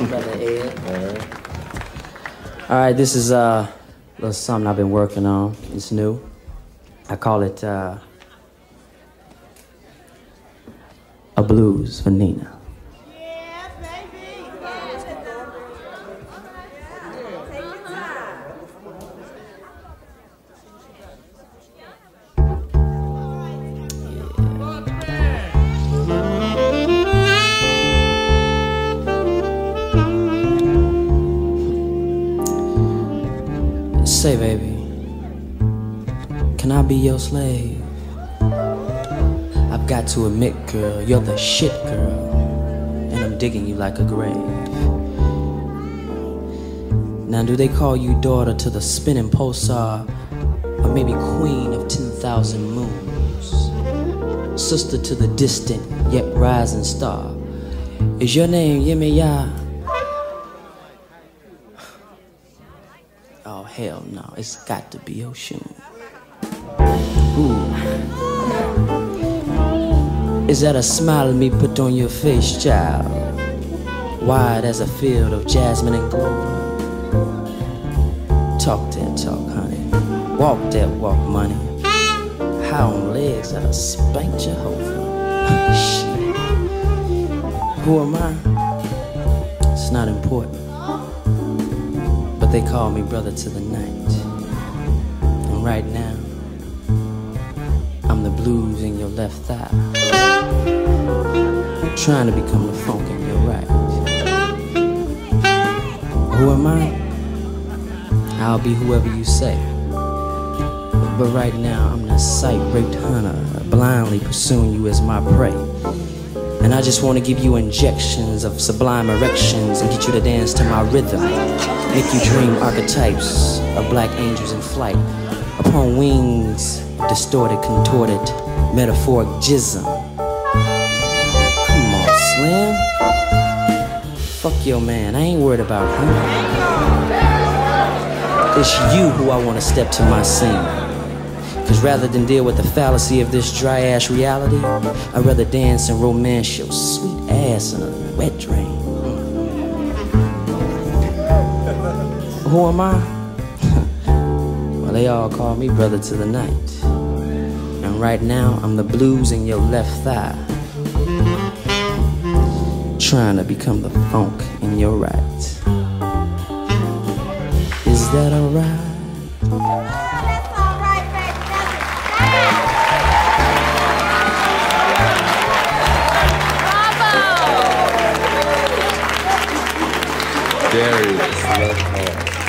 Brother Ed. All right, this is a little something I've been working on. It's new. I call it a blues for Nina. Yeah, baby. Say, baby, can I be your slave? I've got to admit, girl, you're the shit, girl, and I'm digging you like a grave. Now, do they call you daughter to the spinning pulsar, or maybe queen of 10,000 moons? Sister to the distant yet rising star. Is your name Yemiya? Oh, hell no, it's got to be Oshun. Ooh. Is that a smile me put on your face, child? Wide as a field of jasmine and clover. Talk that talk, honey. Walk that walk, money. How on legs that I spank Jehovah. Shit. Who am I? It's not important. But they call me brother to the night. And right now, I'm the blues in your left thigh. Trying to become the funk in your right. Who am I? I'll be whoever you say. But right now, I'm the sight-raped hunter, blindly pursuing you as my prey. And I just want to give you injections of sublime erections and get you to dance to my rhythm. Make you dream archetypes of black angels in flight upon wings, distorted, contorted, metaphoric jism. Come on, Slim. Fuck your man, I ain't worried about him. It's you who I want to step to my scene. Cause rather than deal with the fallacy of this dry-ass reality, I'd rather dance and romance your sweet ass in a wet dream. Who am I? Well, they all call me brother to the night. And right now, I'm the blues in your left thigh. Trying to become the funk in your right. Is that alright? Darius Lovehall.